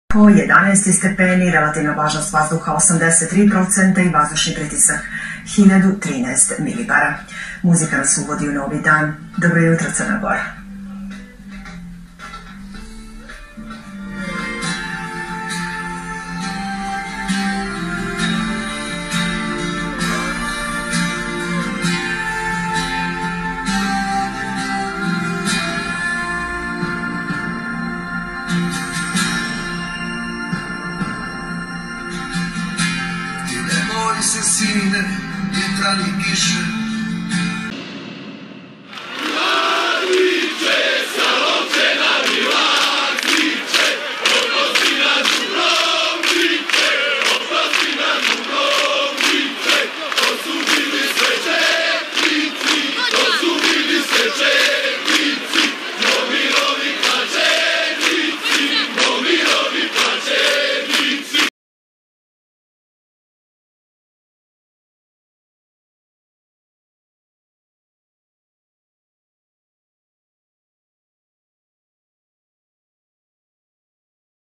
Po 11 stepeni, relativna vlažnost vazduha 83% i vazdušni pritisak 1013 milibara. Muzika nas uvodi u novi dan. Dobro jutro, Crna Gora. Sine, vjetrani kiše,